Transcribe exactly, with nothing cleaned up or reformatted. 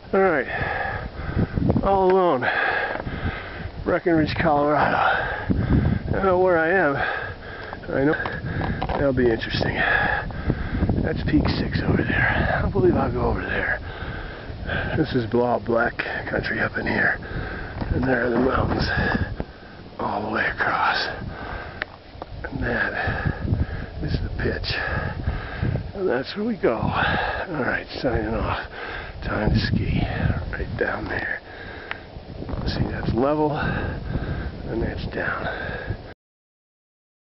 Alright, all alone, Breckenridge, Colorado. I don't know where I am. I know that'll be interesting. That's peak six over there. I don't believe I'll go over there. This is all black country up in here. And there are the mountains all the way across. And that is the pitch. And that's where we go. Alright, signing off. Time to ski. Right down there. See, that's level, and that's down.